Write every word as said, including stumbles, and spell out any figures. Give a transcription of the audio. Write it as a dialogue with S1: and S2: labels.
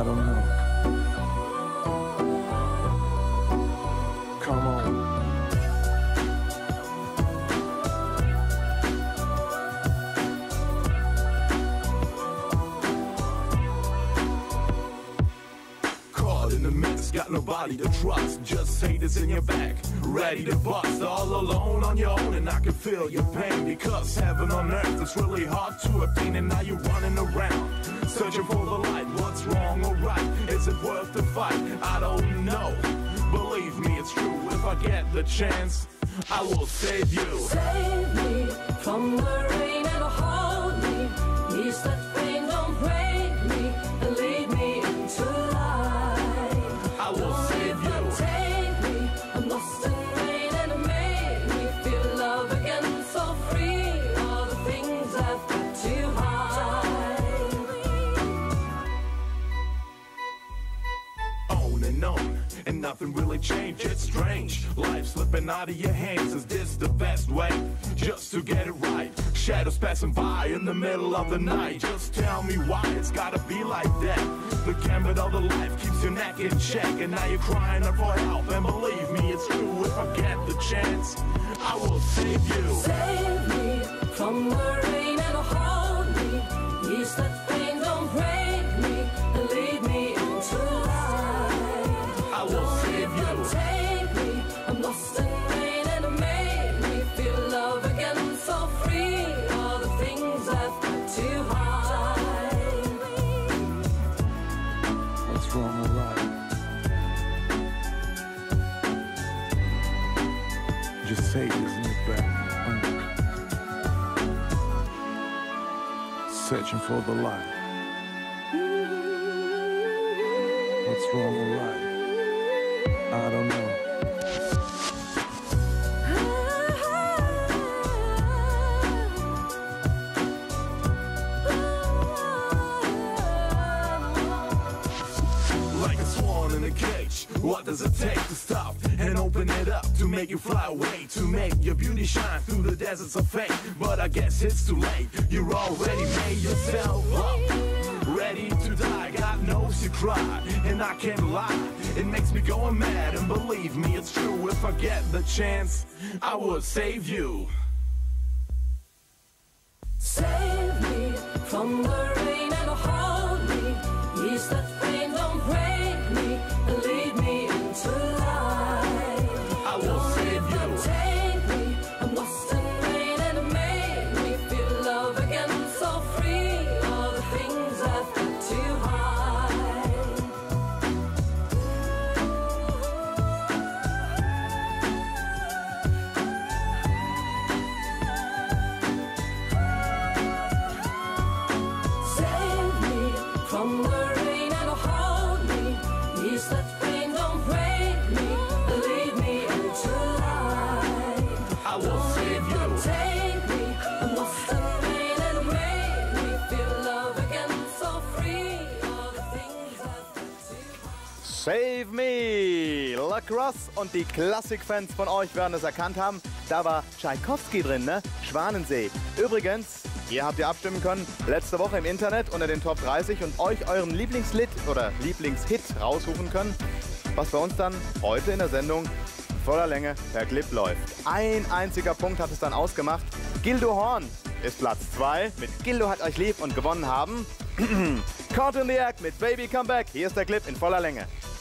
S1: I don't know. Come on.
S2: Caught in the mix, got nobody to trust. Just haters in your back, ready to bust. All alone on your own, and I can feel your pain. Because heaven on earth is really hard to attain. And now you're running around, searching for the light. What's wrong or right? Is it worth the fight? I don't know. Believe me, it's true. If I get the chance, I will save you.
S3: Save me from the rain and hold me. Ease that pain, don't break me, and lead me into light.
S2: I will
S3: Don't
S2: save you.
S3: Take me, I'm lost in rain, and it made me feel love again, so free. All the things I've got to hide.
S2: On and on, and nothing really changed. It's strange, life slipping out of your hands. Is this the best way just to get it right? Shadows passing by in the middle of the night. Just tell me why it's gotta be like that. The gambit of the life keeps your neck in check, and now you're crying out for help. And believe me, it's true. If I get the chance, I will save you.
S3: Save me from the rain and hold me. Ease that pain, don't break me, and lead me into light.
S2: I will
S3: Don't
S2: save you.
S3: Take me, I'm lost in rain, and it made me feel love again, so free. All the things I've got to hide.
S1: What's wrong or right? Just haters in your back. Uh. Searching for the light. What's wrong or right? I don't know.
S2: Like a swan in a cage, what does it take to stop and open it up, to make you fly away, to make your beauty shine through the deserts of fate? But I guess it's too late, you're already made yourself up, ready to die. God knows you cry, and I can't lie, it makes me go mad. And believe me, it's true. If I get the chance, I will save you.
S3: Save me from the rain and hold me. Ease that pain, don't break me, and lead me into light.
S2: I will
S3: Don't
S2: save you.
S3: Take me, I'm lost in rain, and it made me feel love again, so free. All the things I've got to hide. Save me from the rain and hold me. Ease that pain, don't break me, and lead me into light.
S2: I will save you.
S3: Take me, I'm lost in rain, and it made me feel love again, so free. All the things I've got to hide.
S4: Save Me! Lacrosse und die Klassikfans von euch werden es erkannt haben. Da war Tschaikowski drin, ne? Schwanensee. Übrigens, ihr habt ja abstimmen können, letzte Woche im Internet unter den Top dreißig und euch euren Lieblingslied oder Lieblingshit raussuchen können, was bei uns dann heute in der Sendung voller Länge per Clip läuft. Ein einziger Punkt hat es dann ausgemacht. Gildo Horn ist Platz zwei mit Gildo hat euch lieb und gewonnen haben Caught in the Act mit Baby Come Back. Hier ist der Clip in voller Länge.